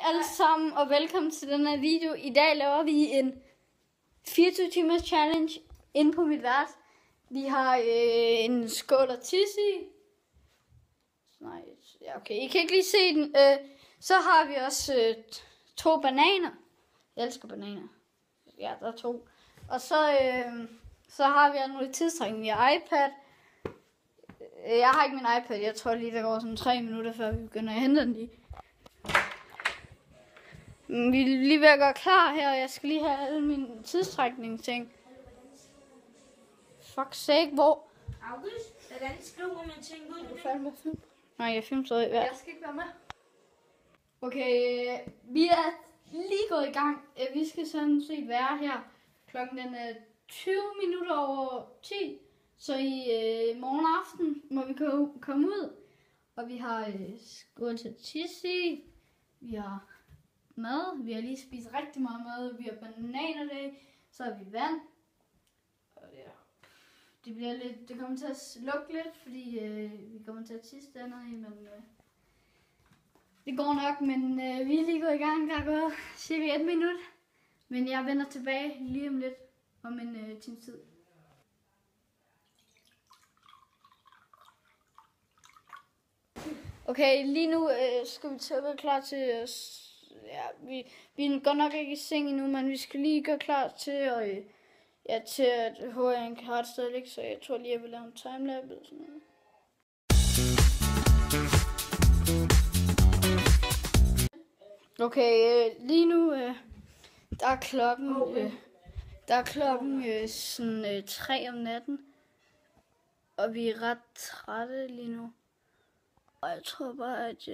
alle sammen, og velkommen til den her video. I dag laver vi en 24 timers challenge inde på mit værelse. Vi har en skål og tisse i. Nej, ja, okay, I kan ikke lige se den. Så har vi også 2 bananer. Jeg elsker bananer. Ja, der er 2. Og så har vi nogle tidsstrækning i iPad. Jeg har ikke min iPad. Jeg tror lige, der går sådan 3 minutter, før vi begynder at hente den lige. Vi er lige ved at gøre klar her, og jeg skal lige have alle mine tidsstrækningsting. Fuck sake, hvor? August, hvordan skriver man ting ud? Du er færdig med at filme? Nej, jeg filmer stadig. Ja. Jeg skal ikke være med. Okay, vi er lige gået i gang. Vi skal sådan set være her. Klokken den er 20 minutter over 10. Så i morgen aften må vi komme ud. Og vi har skål til tisse i. Vi har mad. Vi har lige spist rigtig meget mad. Vi har bananer i. Så har vi vand. Og ja, det kommer til at lugte lidt, fordi vi kommer til at tisse dernede i, men det går nok, men vi er lige gået i gang. Der er gået cirka 1 minut, men jeg vender tilbage lige om lidt, om en times tid. Okay, lige nu skal vi til at være klar til ja, vi er godt nok ikke i seng endnu, men vi skal lige gøre klar til at til at HR'en kan have et sted ligge, så jeg tror lige, jeg vil lave en timelapse eller sådan noget. Okay, lige nu der er klokken sådan 3 om natten, og vi er ret trætte lige nu. Og jeg tror bare, at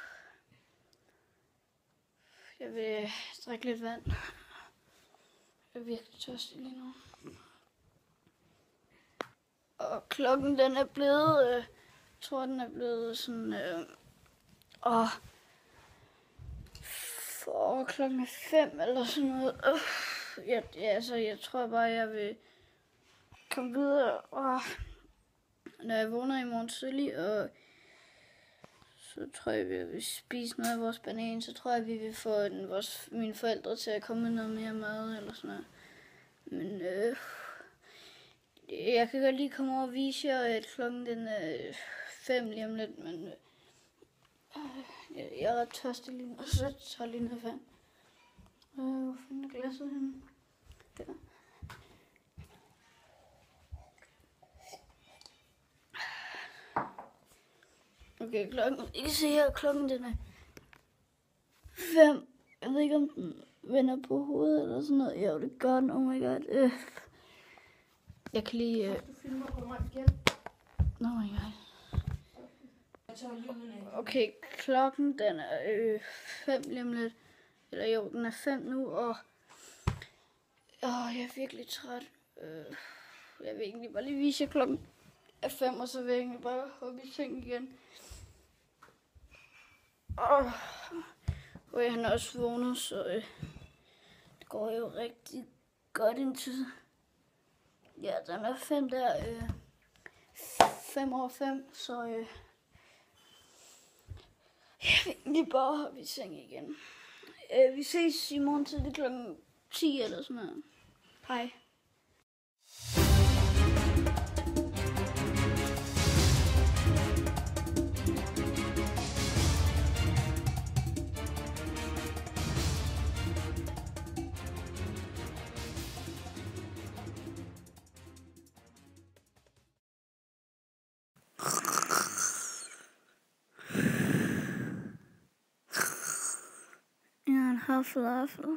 jeg vil drikke lidt vand. Jeg er virkelig tørstig lige nu. Og klokken den er blevet, jeg tror den er blevet sådan, for klokken 5 eller sådan noget. Jeg tror bare, jeg vil komme videre, når jeg vågner i morgen tidlig, og så tror jeg, vi vil spise noget af vores banan. Så tror jeg, vi vil få mine forældre til at komme med noget mere mad eller sådan noget. Men jeg kan godt lige komme over og vise jer, at klokken den er 5 lige om lidt. Men jeg er ret tørstig lige nu, og så tager jeg lige noget vand. Hvor fanden er glasset henne? Der. Okay, I kan se her, klokken den er 5. Jeg ved ikke, om den vender på hovedet eller sådan noget. Jo, det gør den. Oh my god. Jeg kan lige... Du filmer på mig igen. Oh my god. Okay, klokken den er 5 lige om lidt. Eller jo, den er 5 nu, og... jeg er virkelig træt. Jeg vil egentlig bare lige vise jer, klokken er 5, og så vil jeg egentlig bare hoppe i seng igen. Og han er også vågnet, så det går jo rigtig godt indtil. Ja, den er 5 der. 5 over 5, så jeg vil egentlig bare hoppe i seng igen. Vi ses i morgen til det klokken 10 eller sådan noget. Hej. Falafel.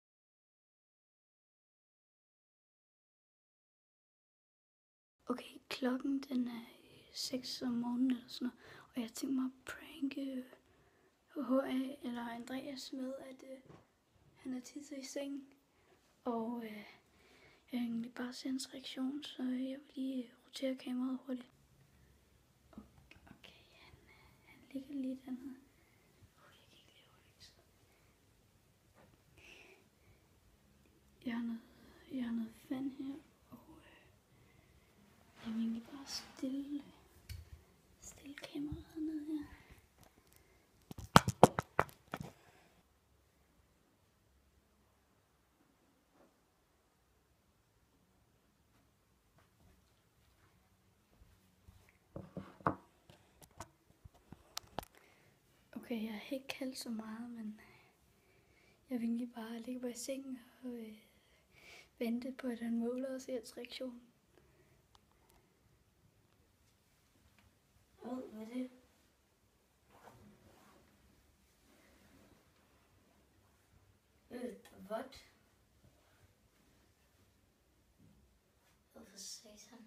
Okay, klokken den er 6 om morgenen eller sådan noget, og jeg tænkte mig at pranke HA eller Andreas med, at han er tisset i sengen, og jeg vil egentlig bare se hans reaktion, så jeg vil lige rotere kameraet hurtigt. Okay, han ligger lige dernede. Jeg har noget vand her, og jeg vil egentlig bare stille kameraet ned her. Okay, jeg har ikke kaldt så meget, men jeg vil egentlig bare ligge på i sengen og vente på, at han måler og ser reaktion. Hvad er det? Hvad? Hvorfor satan?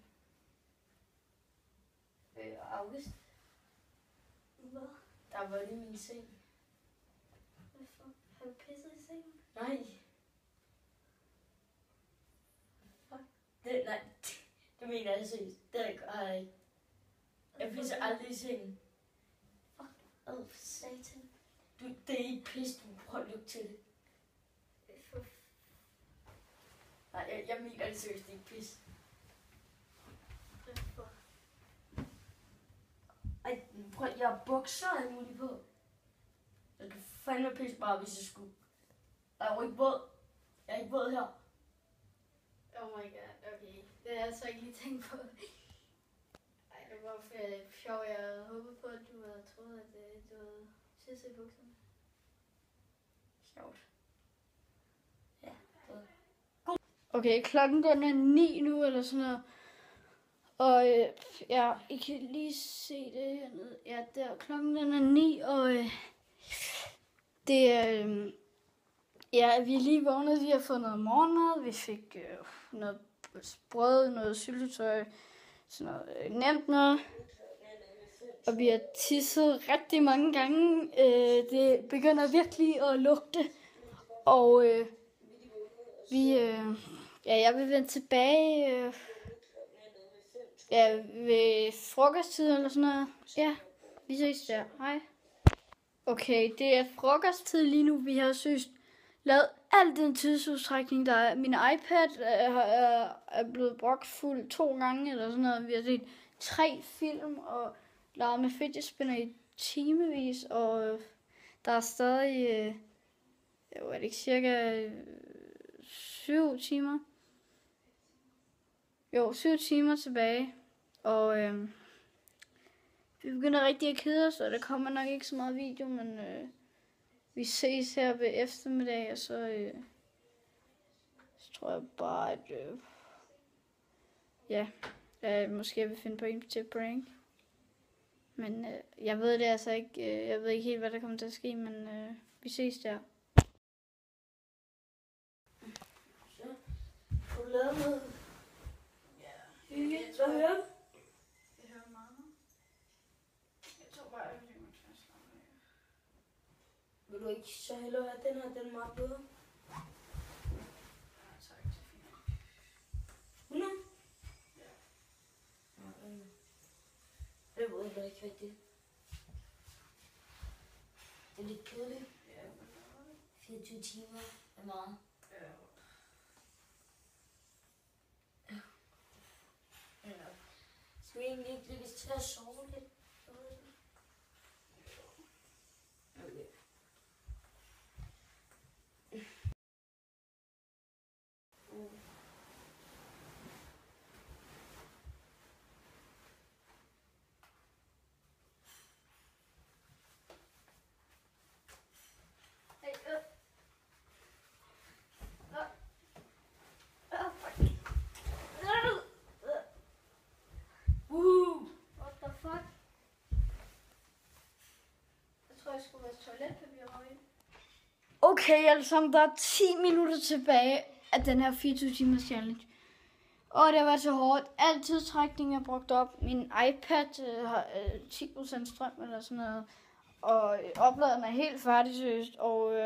August? Hvad? Der var lige min seng. Hvorfor? Har du pisset i sengen? Nej. Fuck. Det mener jeg seriøst. Det har jeg ikke. Jeg pisser aldrig i sengen. Fuck. For satan. Det er ikke pis, du prøver at lugte til det. Nej, jeg mener det seriøst, det er ikke pis. Ej, prøv, jeg har bukser og alt muligt på. Jeg kan fandme pisse bare, hvis jeg skulle. Der er jo ikke våd. Jeg er ikke våd her. Oh my god, okay. Det har jeg så ikke lige tænkt på. Ej, det var for sjov. Jeg havde håbet på, at du havde troet, at du havde tisset i bukserne. Sjovt. Ja, okay, klokken den er 9 nu, eller sådan noget. Og ja, I kan lige se det hernede. Ja, der. Klokken den er 9, og det er... ja, vi er lige vågnet. Vi har fået noget morgenmad. Vi fik noget brød, noget syltetøj, sådan noget nemt noget. Og vi har tisset rigtig mange gange. Det begynder virkelig at lugte. Og jeg vil vende tilbage ved frokosttid eller sådan noget. Ja, vi ses der. Hej. Okay, det er frokosttid lige nu. Vi har søgt lavet al den tidsudstrækning, der er. Min iPad er blevet brugt fuld 2 gange eller sådan noget. Vi har set 3 film og lavet med fidget spinner i timevis, og der er stadig, er det ikke cirka 7 timer? Jo, 7 timer tilbage, og vi begynder rigtig at kede os, og der kommer nok ikke så meget video, men vi ses her ved eftermiddag, og så tror jeg bare, at måske jeg vil finde på en til prank. Men jeg ved det altså ikke. Jeg ved ikke helt, hvad der kommer til at ske, men vi ses der. Så har du lavet noget? Ja. Hvad hører du? Jeg hører meget. Jeg tror bare, jeg vil tage at slappe af. Vil du ikke så hellere have den her? Den er meget bedre. Ja, tak. Det er fint. 100? Ja. Det ved jeg ikke rigtigt. Det er lidt kedeligt. Ja, 24 timer er meget. ja. Ja. Skal vi egentlig ikke lægge til at sove lidt? Okay. What the fuck? Jeg tror, jeg skulle være toiletpapir højt. Okay, alle sammen, der er 10 minutter tilbage af den her 24 timers challenge. Og det var så hårdt. Al tidstrækning er brugt op. Min iPad har 10% strøm eller sådan noget. Og opladeren er helt færdig, seriøst. Og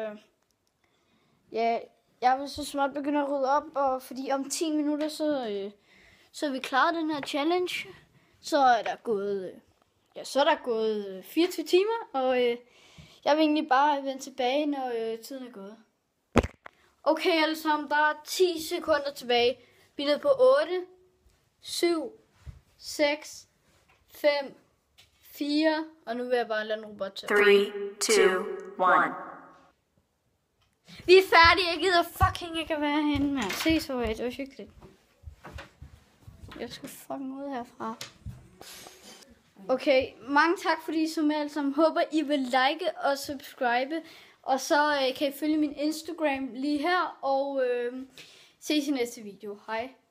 jeg vil så småt begynde at rydde op. Og fordi om 10 minutter, så er vi klaret den her challenge. Så er der gået 24 timer. Og jeg vil egentlig bare vende tilbage, når tiden er gået. Okay, alle sammen, der er 10 sekunder tilbage. Vi er nede på 8, 7, 6, 5, 4, og nu vil jeg bare lade en robot tage. 3, 2, 1. Vi er færdige, jeg gider fucking ikke at være herinde, mand. Se så, det var hyggeligt. Jeg skal fucking ud herfra. Okay, mange tak fordi I så med alle sammen. Håber I vil like og subscribe. Og så kan I følge min Instagram lige her. Og ses i næste video. Hej.